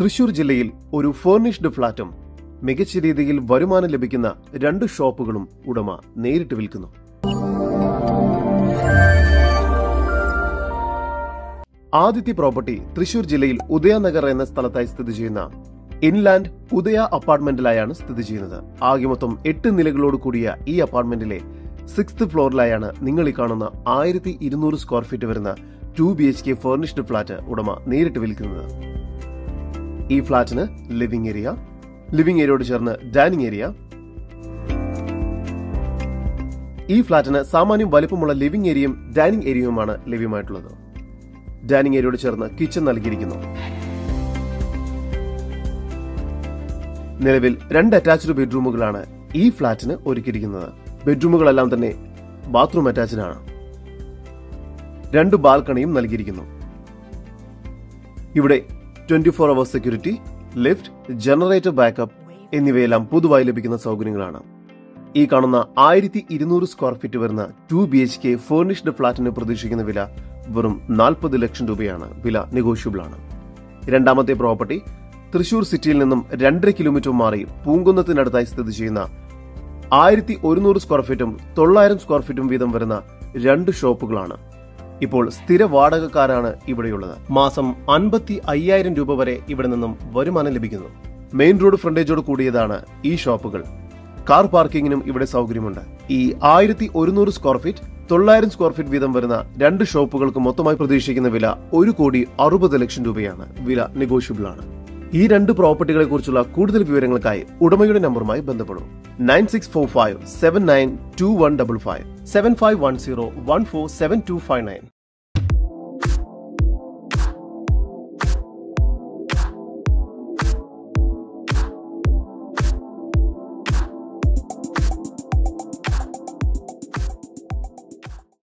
തൃശൂർ ജില്ലയിൽ ഒരു ഫർണിഷ്ഡ് ഫ്ളാറ്റും മികച്ച രീതിയിൽ വരുമാനം ലഭിക്കുന്ന 2 ഷോപ്പുകളും ഉടമ നേരിട്ട് വിൽക്കുന്നു. ആദ്യത്തെ പ്രോപ്പർട്ടി തൃശൂർ ജില്ലയിൽ ഉദയനഗർ എന്ന സ്ഥലത്തായി സ്ഥിതി ചെയ്യുന്ന ഇൻലാൻഡ് ഉദയ അപ്പാർട്ട്മെന്റിലായാണ് സ്ഥിതി ചെയ്യുന്നത്. ആകെ മൊത്തം 8 നിലകളോട് കൂടിയ ഈ അപ്പാർട്ട്മെന്റിലെ 6th ഫ്ലോറിലായാണ് നിങ്ങൾ ഈ കാണുന്ന 1200 സ്ക്വയർ ഫീറ്റ് വരുന്ന 2 BHK ഫർണിഷ്ഡ് ഫ്ളാറ്റ് ഉടമ നേരിട്ട് വിൽക്കുന്നത്. ഈ ഫ്ളാറ്റിന് ലിവിംഗ് ഏരിയയോട് ചേർന്ന് ഡൈനിങ് ഏരിയ, ഈ ഫ്ളാറ്റിന് സാമാന്യം വലിപ്പമുള്ള ലിവിംഗ് ഏരിയയും ഡൈനിങ് ഏരിയയുമാണ് ലഭ്യമായിട്ടുള്ളത്. ഡൈനിങ് ഏരിയയോട് ചേർന്ന് കിച്ചൺ നൽകിയിരിക്കുന്നു. നിലവിൽ 2 അറ്റാച്ച്ഡ് ബെഡ്റൂമുകളാണ് ഈ ഫ്ളാറ്റിന് ഒരുക്കിയിരിക്കുന്നത്. ബെഡ്റൂമുകളെല്ലാം തന്നെ ബാത്റൂം അറ്റാച്ച്ഡ് ആണ്. 2 ബാൽക്കണിയും നൽകിയിരിക്കുന്നു. ഇവിടെ 24 hours security, lift, generator backup എന്നിവയെല്ലാം പൊതുവായി ലഭിക്കുന്ന സൗകര്യങ്ങളാണ്. ഈ കാണുന്ന 1200 സ്ക്വയർ ഫീറ്റ് വരുന്ന 2 BHK ഫർണിഷ്ഡ് ഫ്ളാറ്റിന് പ്രതീക്ഷിക്കുന്ന വില വെറും 40 ലക്ഷം രൂപയാണ്. വില നെഗോഷ്യബിൾ ആണ്. രണ്ടാമത്തെ പ്രോപ്പർട്ടി തൃശൂർ സിറ്റിയിൽ നിന്നും 2.5 കിലോമീറ്റർ മാറി പൂങ്കുന്നത്തിനടുത്തായി സ്ഥിതി ചെയ്യുന്ന 1100 സ്ക്വയർ ഫീറ്റും 900 സ്ക്വയർ ഫീറ്റും വീതം വരുന്ന 2 ഷോപ്പുകളാണ്. ഇപ്പോൾ സ്ഥിര വാടകക്കാരാണ് ഇവിടെയുള്ളത്. മാസം 55,000 രൂപ വരെ ഇവിടെ നിന്നും വരുമാനം ലഭിക്കുന്നു. മെയിൻ റോഡ് ഫ്രണ്ടേജോട് കൂടിയതാണ് ഈ ഷോപ്പുകൾ. കാർ പാർക്കിങ്ങിനും ഇവിടെ സൗകര്യമുണ്ട്. ഈ 1100 സ്ക്വയർ ഫീറ്റ് 900 സ്ക്വയർ ഫീറ്റ് വീതം വരുന്ന 2 ഷോപ്പുകൾക്ക് മൊത്തമായി പ്രതീക്ഷിക്കുന്ന വില 1,60 ലക്ഷം രൂപയാണ്. വില നെഗോഷ്യബിൾ ആണ്. ഈ 2 പ്രോപ്പർട്ടികളെ കുറിച്ചുള്ള കൂടുതൽ വിവരങ്ങൾക്കായി ഉടമയുടെ നമ്പറുമായി ബന്ധപ്പെടും. 9645 792155 7510 147259.